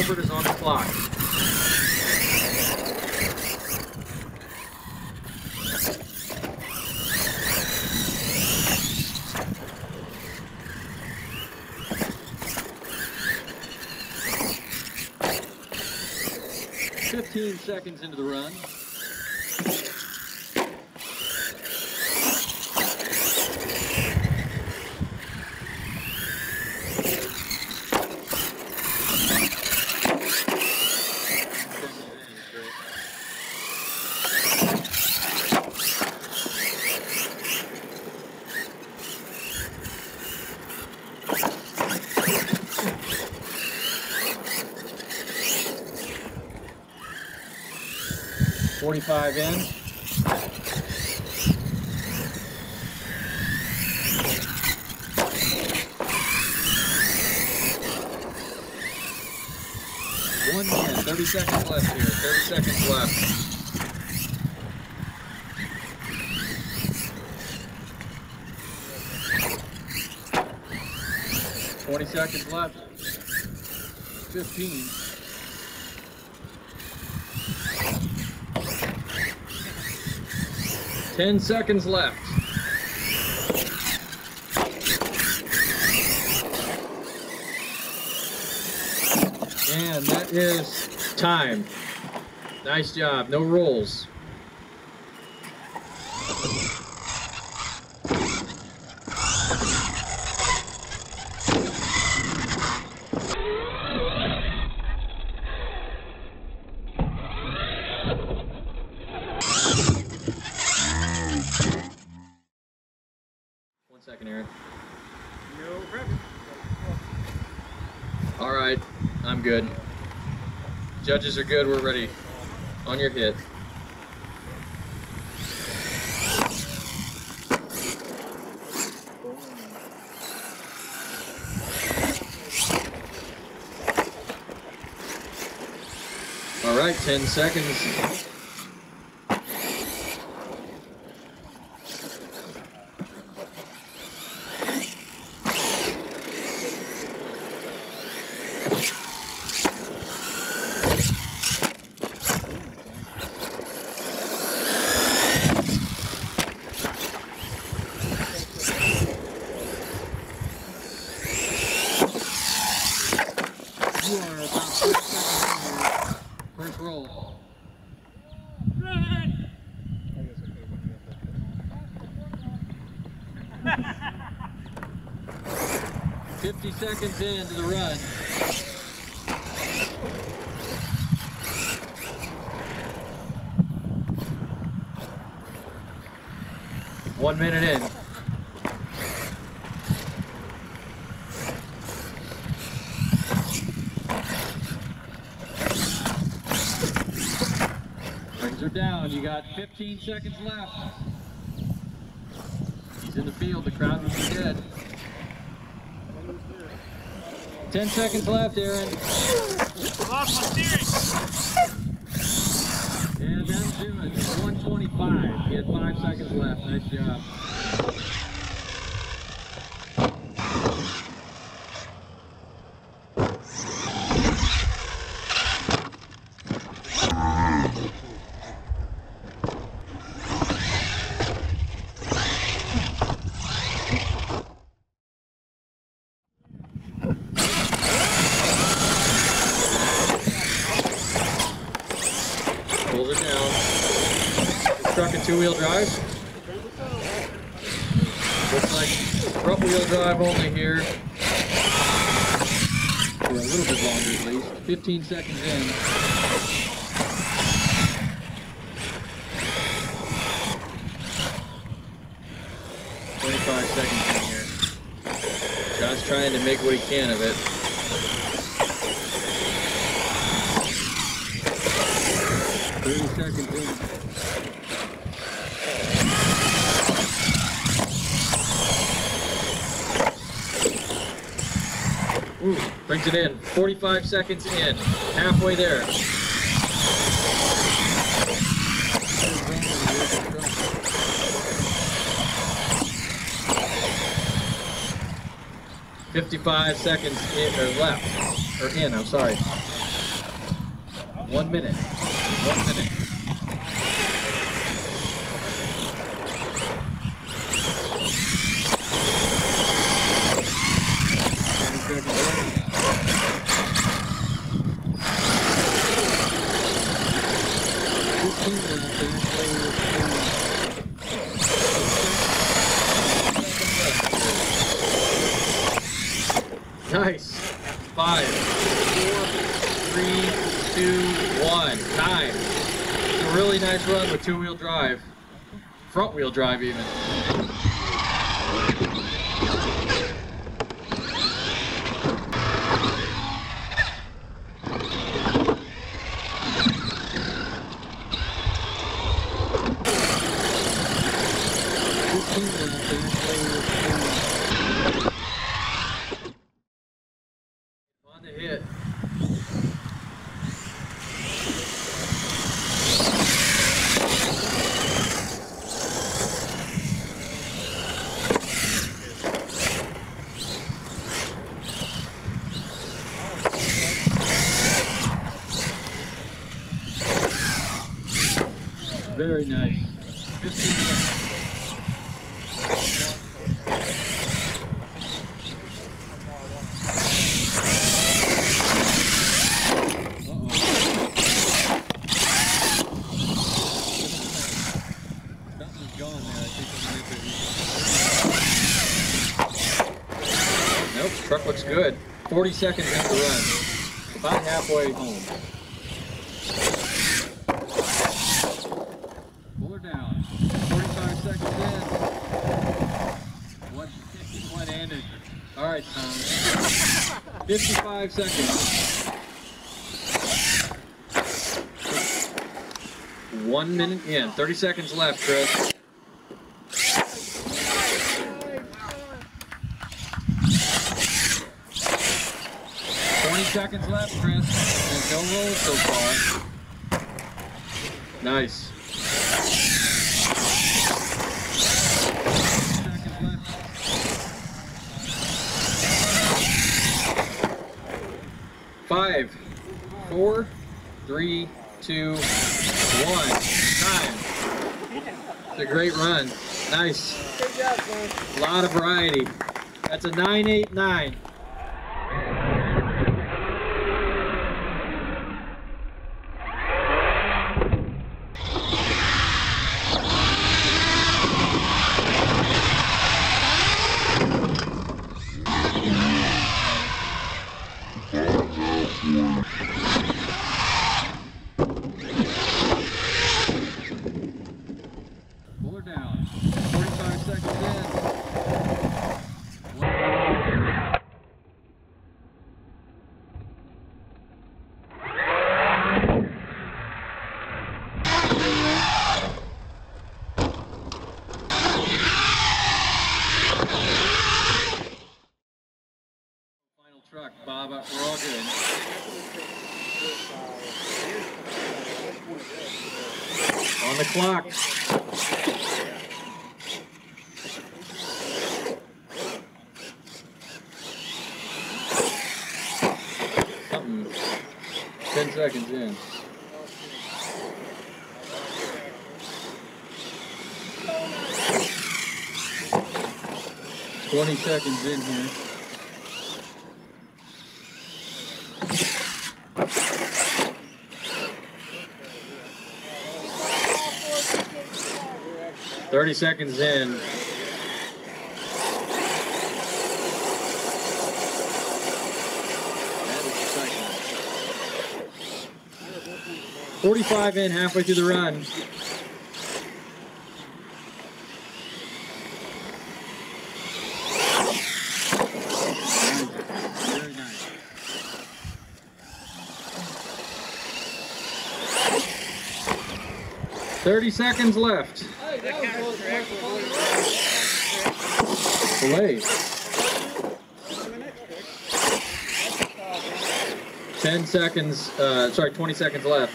Gilbert is on the clock. "15 seconds into the run. "45 in. "1 minute, 30 seconds left here. 30 seconds left. "20 seconds left. 15. "10 seconds left. And that is time. Nice job. No rolls. Second, Aaron. No problem. All right, I'm good. Judges are good. We're ready. On your hit. All right, 10 seconds. You are about 6 seconds in here. First roll. 50 seconds into the run. One minute in. Rings are down. You got 15 seconds left. He's in the field. The crowd would be dead. 10 seconds left, Aaron. Lost my steering. And that'll do it. 125. He had 5 seconds left. Nice job. Pulls it down. This truck a 2-wheel drive. Looks like front wheel drive only here. For a little bit longer at least. 15 seconds in. "25 seconds in here. John's trying to make what he can of it. Seconds in. Ooh, brings it in. 45 seconds in. Halfway there. "55 seconds in, or left. Or in, I'm sorry. 1 minute. 1 minute. Nice. 5, 4, 3, 2, 1. Time. It's a really nice run with two-wheel drive. Front-wheel drive even. On the hit. Very nice. 15 minutes. Nope, truck looks good. 40 seconds into the run. About halfway home. Pull her down. 45 seconds in. One-handed. All right, Tom. 55 seconds. 1 minute in. 30 seconds left, Chris. 20 seconds left, Chris. There's no roll so far. Nice. seconds left. 5, 4, 3, 2, 1. Time. It's a great run. Nice. Good job, son. A lot of variety. That's a 989. Pull her down. 45 seconds in. Final truck, Bob. We're all good. On the clock. Something. 10 seconds in. $20 seconds in here. $30 seconds in. That is the second. 45 in, halfway through the run. Very nice. $30 seconds left. Delay. 10 seconds, 20 seconds left.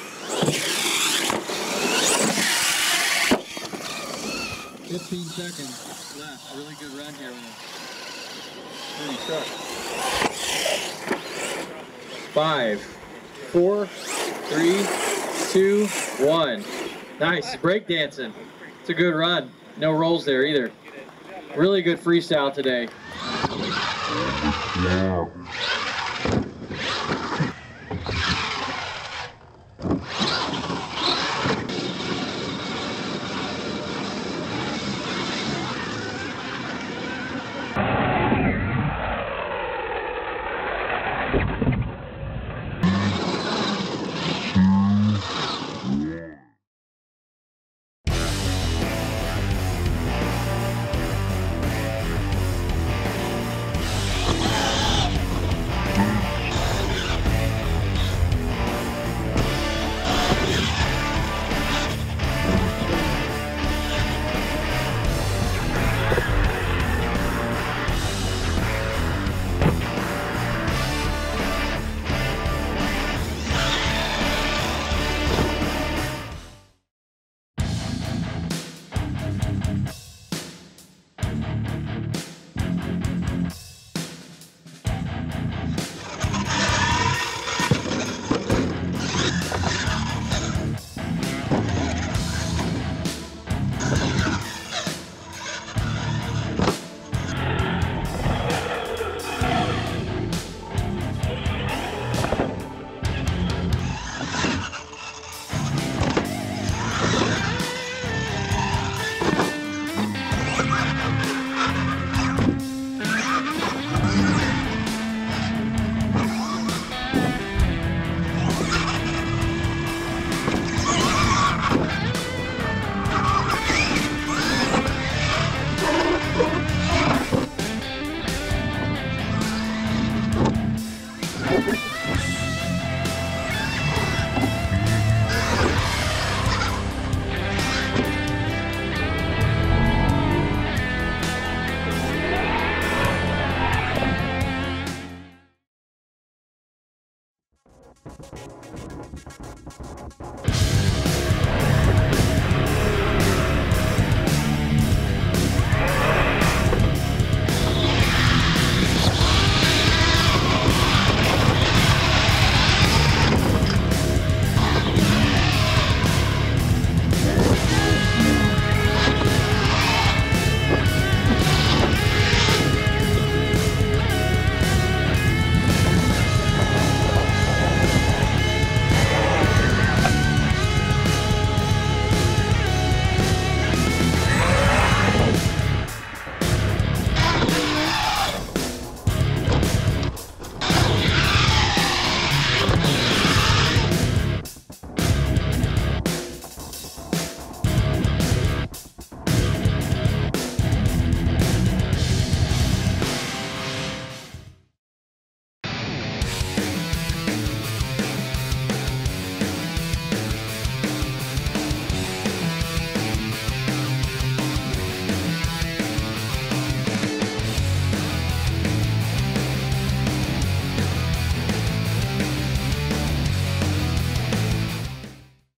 15 seconds left. Really good run here with a pretty truck. 5, 4, 3, 2, 1. Nice, breakdancing. It's a good run. No rolls there either. Really good freestyle today. Yeah.